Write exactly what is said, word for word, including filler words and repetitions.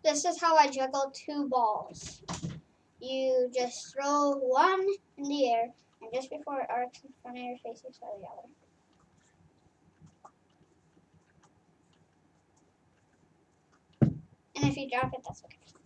this is how I juggle two balls. You just throw one in the air, and just before it arcs in front of your face, you throw the other. And if you drop it, that's okay.